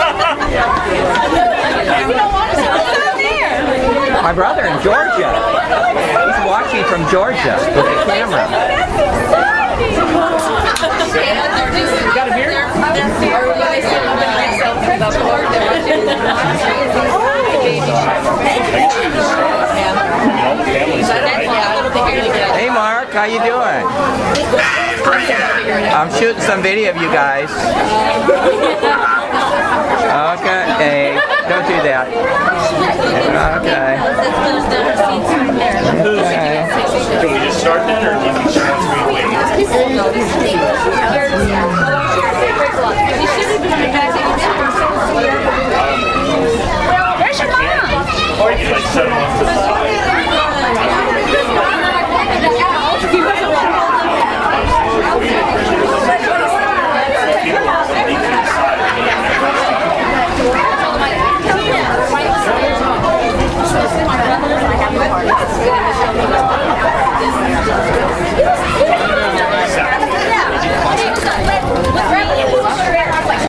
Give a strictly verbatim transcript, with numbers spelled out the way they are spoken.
My brother in Georgia. He's watching from Georgia with the camera. You got a beer? Hey Mark, how you doing? I'm shooting some video of you guys. Okay, hey, don't do that. Okay. Okay. Can we just start then, or do you think she wants me to wait?